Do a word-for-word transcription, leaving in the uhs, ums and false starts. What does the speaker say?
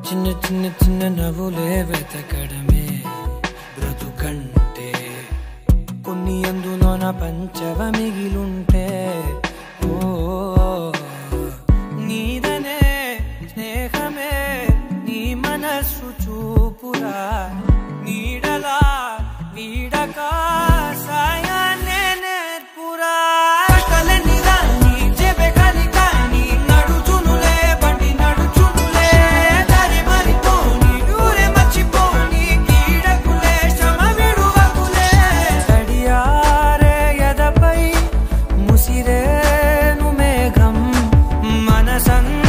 చిన్న చిన్న చిన్న నవ్వులే వెతకడమే బ్రతుకంటే, కొన్ని అందులోన పంచవ మిగిలుంటే ఓ నీదనే స్నేహమే నీ మనస్సు చూపురా నీడలా వీడక సాయాన్నే నేర్పురా. కలనిలా నీ చెబె కలికా నీ నడుచునులే బండి నడుచునులే దారి మరిపోని ఊరే మర్చిపోని కీడకులే శ్రమ విడువకులే. తడియారే ఎదపై ముసిరేను మేఘం మనసన్